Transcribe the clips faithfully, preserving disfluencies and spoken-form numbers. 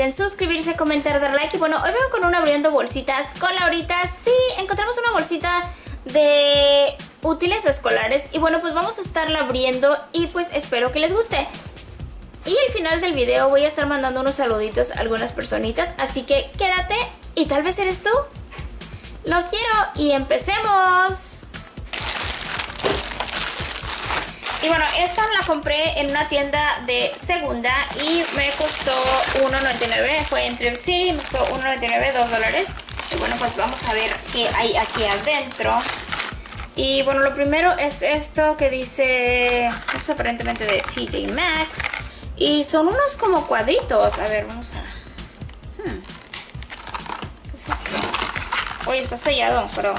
olviden suscribirse, comentar, dar like. Y bueno, hoy vengo con una abriendo bolsitas con Laurita. Sí, encontramos una bolsita de útiles escolares. Y bueno, pues vamos a estarla abriendo y pues espero que les guste. Y al final del video voy a estar mandando unos saluditos a algunas personitas. Así que quédate y tal vez eres tú. Los quiero y empecemos. Y bueno, esta la compré en una tienda de segunda y me costó uno noventa y nueve. Fue en Thrift City, me costó uno noventa y nueve, dos dólares. Y bueno, pues vamos a ver qué hay aquí adentro. Y bueno, lo primero es esto que dice, esto es aparentemente de T J Maxx. Y son unos como cuadritos. A ver, vamos a... Hmm. ¿Qué es esto? Oye, está sellado, pero...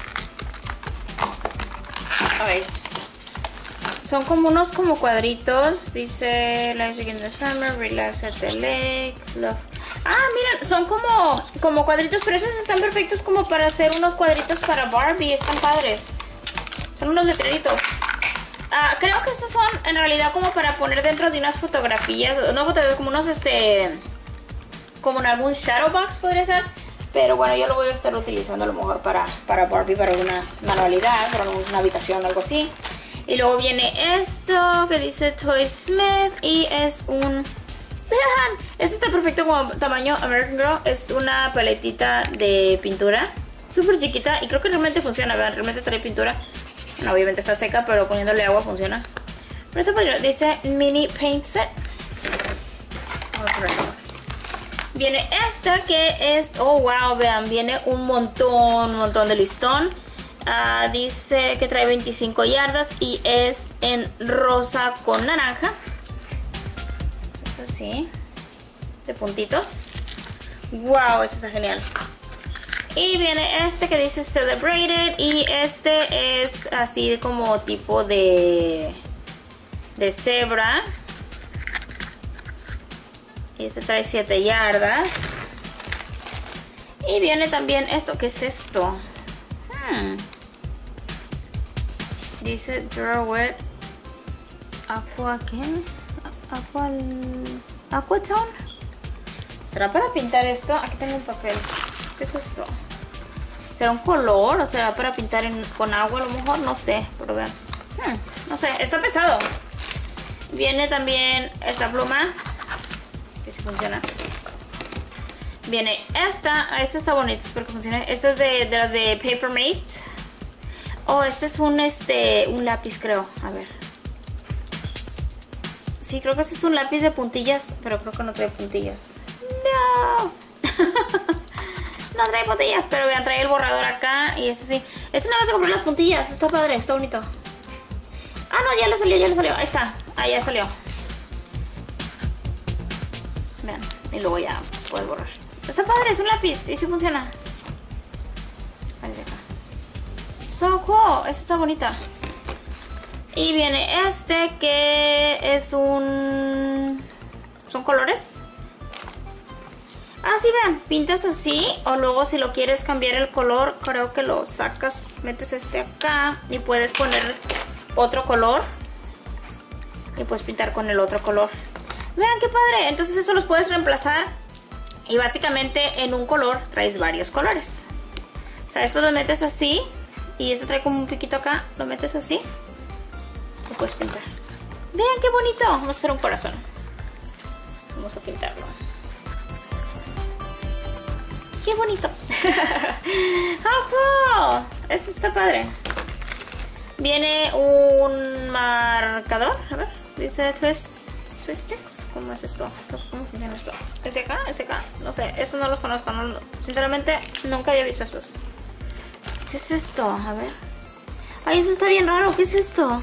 A ver. Son como unos como cuadritos. Dice Life Begin the Summer, Relax at the Lake, Love. Ah, miren, son como, como cuadritos, pero esos están perfectos como para hacer unos cuadritos para Barbie. Están padres. Son unos letreritos. Ah, creo que estos son en realidad como para poner dentro de unas fotografías. No fotografías, como unos este... como en algún shadow box podría ser. Pero bueno, yo lo voy a estar utilizando a lo mejor para, para Barbie, para una manualidad, para una habitación o algo así. Y luego viene esto que dice Toy Smith y es un... ¡Vean! Este está perfecto como tamaño American Girl. Es una paletita de pintura súper chiquita y creo que realmente funciona. Vean, realmente trae pintura. No, obviamente está seca, pero poniéndole agua funciona. Pero esto pues, dice Mini Paint Set. Vamos a verlo. Viene esta que es... Oh, wow, vean, viene un montón, un montón de listón. Uh, dice que trae veinticinco yardas y es en rosa con naranja. Es así, de puntitos. Wow, eso está genial. Y viene este que dice Celebrated y este es así como tipo de de cebra. Y este trae siete yardas. Y viene también esto, ¿qué es esto? Hmm. Dice Draw Wet Aqua, ¿qué? Aqua... Aquatone. ¿Será para pintar esto? Aquí tengo un papel. ¿Qué es esto? ¿Será un color o será para pintar en, con agua a lo mejor? No sé, pero vean. Hmm, no sé, está pesado. Viene también esta pluma. Que si funciona. Viene esta. Esta está bonita, espero que funcione. Esta es de, de las de Paper Mate. Oh, este es un, este, un lápiz, creo. A ver. Sí, creo que este es un lápiz de puntillas, pero creo que no trae puntillas. No. No trae puntillas, pero vean, trae el borrador acá. Y este sí. Este nada más de comprar las puntillas. Está padre, está bonito. Ah, no, ya le salió, ya le salió. Ahí está. Ahí ya salió. Vean. Y luego ya puedes borrar. Está padre, es un lápiz. Y sí funciona. Ahí está. So cool, esta está bonita. Y viene este que es un... Son colores. Ah, sí, vean, pintas así. O luego si lo quieres cambiar el color, creo que lo sacas, metes este acá y puedes poner otro color. Y puedes pintar con el otro color. Vean qué padre, entonces eso los puedes reemplazar. Y básicamente en un color traes varios colores. O sea, esto lo metes así. Y este trae como un piquito acá, lo metes así y puedes pintar. Vean qué bonito. Vamos a hacer un corazón. Vamos a pintarlo. Qué bonito. ¡Oh, cool! Este está padre. Viene un marcador. A ver, dice Twist, twist Sticks. ¿Cómo es esto? ¿Cómo funciona esto? ¿Es de acá? ¿Es de acá? No sé, estos no los conozco. No, sinceramente, nunca había visto estos. ¿Qué es esto? A ver. Ay, eso está bien raro. ¿Qué es esto?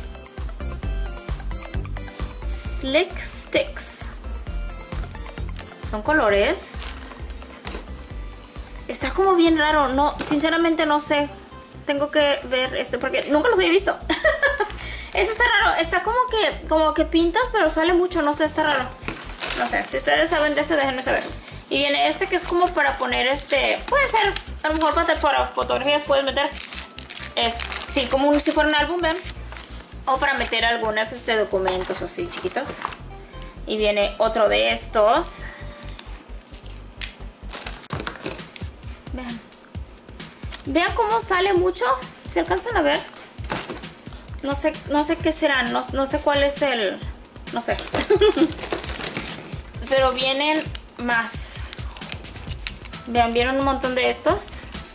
Slick Sticks. ¿Son colores? Está como bien raro. No, sinceramente no sé. Tengo que ver esto porque nunca los había visto. Eso está raro. Está como que, como que pintas, pero sale mucho. No sé, está raro. No sé. Si ustedes saben de ese, déjenme saber. Y viene este que es como para poner este... Puede ser, a lo mejor para, para fotografías puedes meter... Es, sí, como un, si fuera un álbum, ¿ven? O para meter algunos este, documentos así chiquitos. Y viene otro de estos. Vean. Vean cómo sale mucho. ¿Se alcanzan a ver? No sé, no sé qué serán. No, no sé cuál es el... No sé. Pero vienen más. Vean, vieron un montón de estos.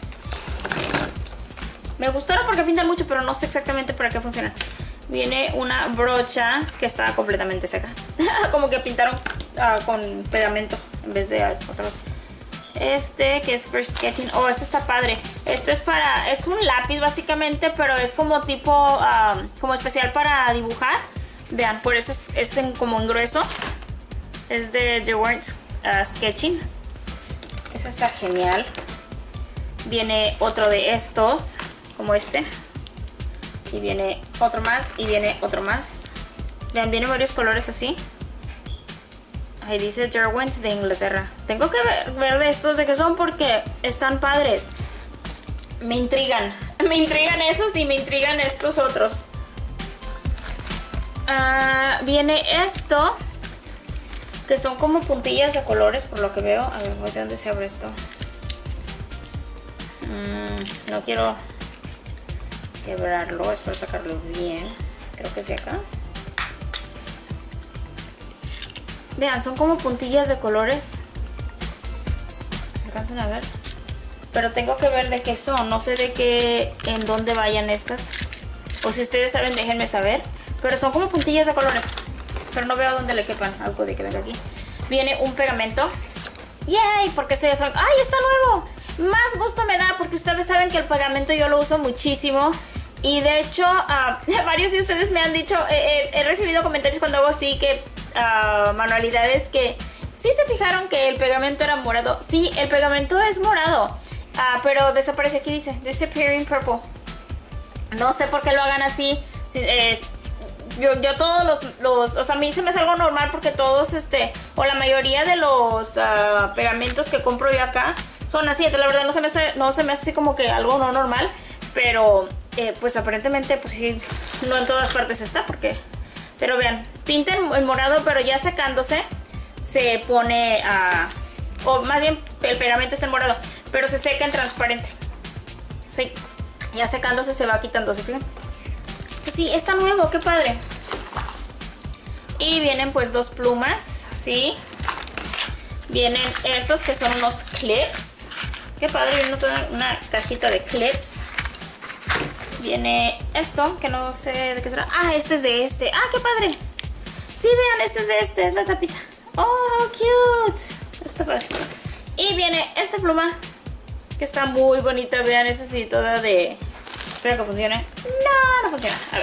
Me gustaron porque pintan mucho, pero no sé exactamente para qué funcionan. Viene una brocha que está completamente seca. Como que pintaron uh, con pegamento en vez de otra cosa. Este que es for sketching. Oh, este está padre. Este es para... Es un lápiz básicamente, pero es como tipo... Uh, como especial para dibujar. Vean, por eso es, es en, como en grueso. Es de The Words uh, Sketching. Este está genial. Viene otro de estos, como este. Y viene otro más y viene otro más. Vean, vienen varios colores así. Ahí dice Derwent de Inglaterra. Tengo que ver, ver de estos de qué son porque están padres. Me intrigan. Me intrigan esos y me intrigan estos otros. Uh, viene esto, que son como puntillas de colores por lo que veo. A ver, voy a dónde se abre esto. Mm, no quiero quebrarlo, espero sacarlo bien. Creo que es de acá. Vean, son como puntillas de colores. ¿Alcanzan a ver? Pero tengo que ver de qué son. No sé de qué, en dónde vayan estas. O si ustedes saben, déjenme saber. Pero son como puntillas de colores. Pero no veo dónde le quepan. Algo de que venga aquí. Viene un pegamento. ¡Yay! Porque se son... ¡Ay, está nuevo! Más gusto me da porque ustedes saben que el pegamento yo lo uso muchísimo. Y de hecho, uh, varios de ustedes me han dicho, eh, he recibido comentarios cuando hago así que uh, manualidades que sí se fijaron que el pegamento era morado. Sí, el pegamento es morado, uh, pero desaparece. Aquí dice disappearing purple. No sé por qué lo hagan así. Eh, yo, yo todos los, los, o sea, a mí se me hace algo normal porque todos, este, o la mayoría de los uh, pegamentos que compro yo acá son así. La verdad no se me hace, no se me hace así como que algo no normal, pero eh, pues aparentemente pues sí, no en todas partes está porque... Pero vean, pinta en morado, pero ya secándose se pone a... O más bien el pegamento está en morado, pero se seca en transparente. Sí, ya secándose se va quitando, ¿se fijan? Pues sí, está nuevo, qué padre. Y vienen pues dos plumas, ¿sí? Vienen estos que son unos clips. Qué padre, viene toda una cajita de clips. Viene esto, que no sé de qué será. Ah, este es de este. Ah, qué padre. Sí, vean, este es de este, es la tapita. Oh, cute. Está padre. Y viene esta pluma, que está muy bonita. Vean, es así toda de... Espero que funcione. No, no funciona. A ver.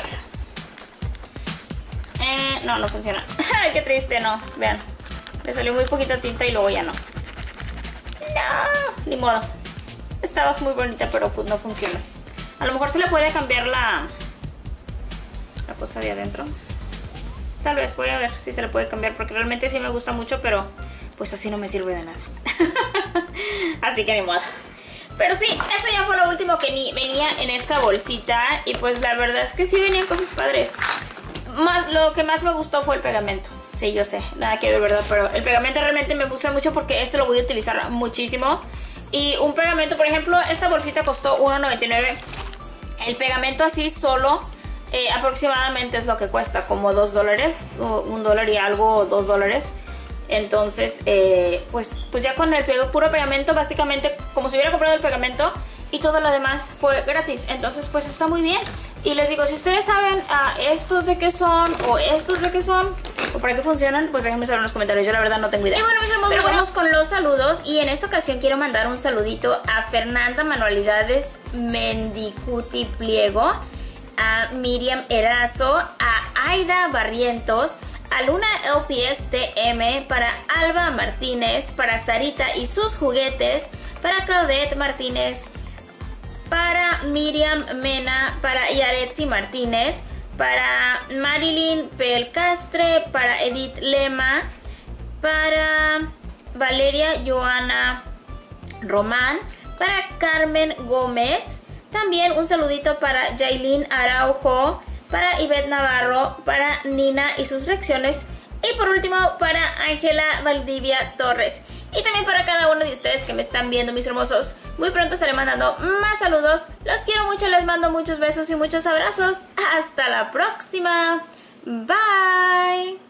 Eh, no, no funciona. Ay, qué triste, no. Vean. Le salió muy poquita tinta y luego ya no. No, ni modo. Estabas muy bonita, pero no funcionas. A lo mejor se le puede cambiar la, la cosa de adentro. Tal vez, voy a ver si se le puede cambiar, porque realmente sí me gusta mucho, pero pues así no me sirve de nada. Así que ni modo. Pero sí, eso ya fue lo último que ni venía en esta bolsita. Y pues la verdad es que sí venían cosas padres. Más, lo que más me gustó fue el pegamento. Sí, yo sé, nada que ver, ¿verdad? Pero el pegamento realmente me gusta mucho porque este lo voy a utilizar muchísimo. Y un pegamento, por ejemplo, esta bolsita costó uno noventa y nueve. El pegamento así solo eh, aproximadamente es lo que cuesta, como dos dólares, o un dólar y algo, dos dólares. Entonces, eh, pues, pues ya con el puro pegamento, básicamente como si hubiera comprado el pegamento y todo lo demás fue gratis. Entonces, pues está muy bien. Y les digo, si ustedes saben uh, estos de qué son o estos de qué son o para qué funcionan, pues déjenme saber en los comentarios. Yo la verdad no tengo idea. Y bueno, mis hermosos, vamos con los saludos. Y en esta ocasión quiero mandar un saludito a Fernanda Manualidades Mendicuti Pliego, a Miriam Erazo, a Aida Barrientos, a Luna L P S T M, para Alba Martínez, para Sarita y sus juguetes, para Claudette Martínez, para Miriam Mena, para Yaretsi Martínez, para Marilyn Pelcastre, para Edith Lema, para Valeria Joana Román, para Carmen Gómez, también un saludito para Jailin Araujo, para Ivette Navarro, para Nina y sus reacciones, y por último para Ángela Valdivia Torres. Y también para cada uno de ustedes que me están viendo, mis hermosos. Muy pronto estaré mandando más saludos. Los quiero mucho, les mando muchos besos y muchos abrazos. Hasta la próxima. Bye.